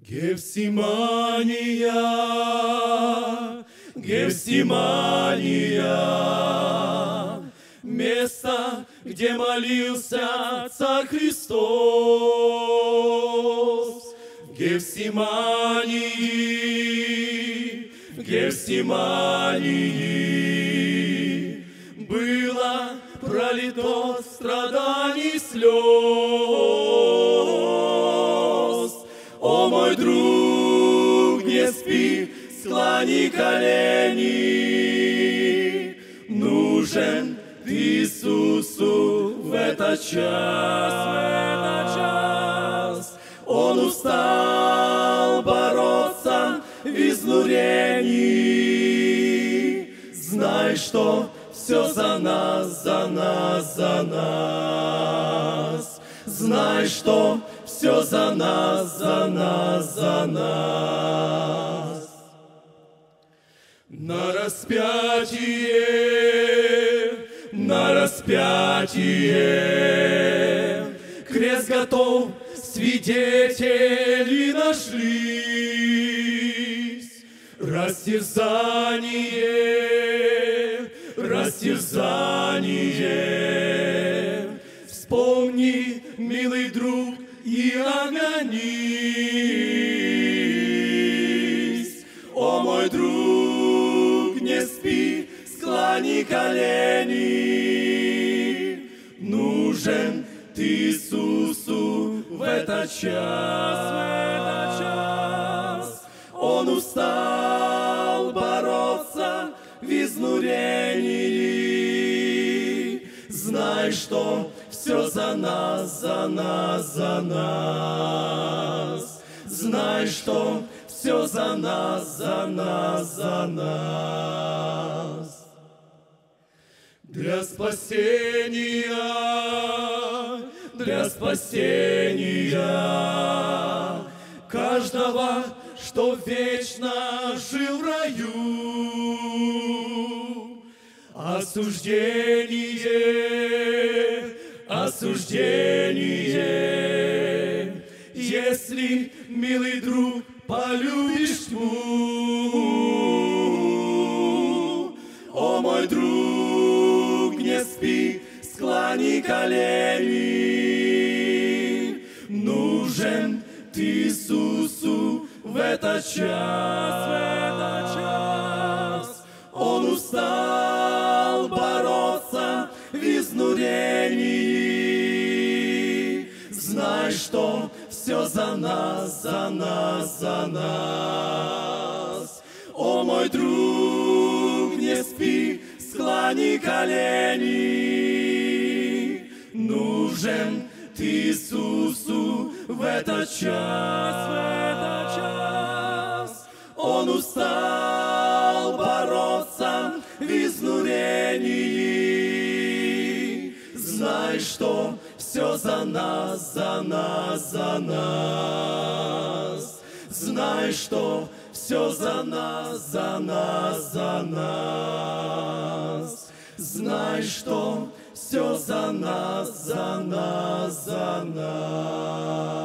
Гефсимания, Гефсимания, место, где молился Царь Христос. В Гефсимании, в Гефсимании было пролито страданий слез. О, мой друг, не спи, склони колени, нужен ты Иисусу в этот час. Он устал бороться в изнурении. Знай, что все за нас, за нас, за нас. Знай, что все за нас, за нас, за нас. На распятие, крест готов, свидетели нашлись. Растерзание, растерзание, вспомни, милый друг, и оглянись. О, мой друг, не спи, склони колени, нужен ты Иисусу в этот час. Он устал бороться в изнурении. Знай, что все за нас, за нас, за нас. Знай, что все за нас, за нас, за нас. Для спасения каждого, что вечно жил в раю. Осуждение, если, милый друг, полюбишь тьму. О, мой друг, не спи, склони колени, нужен ты Иисусу в этот час. Он устал бороться в изнурении. Знай, что все за нас, за нас, за нас. О, мой друг, не спи, склони колени, нужен ты Иисусу в этот час. Он устал бороться в изнурении. Знай, что все за нас, за нас, за нас. Знай, что все за нас, за нас, за нас. Знай, что все за нас, за нас, за нас.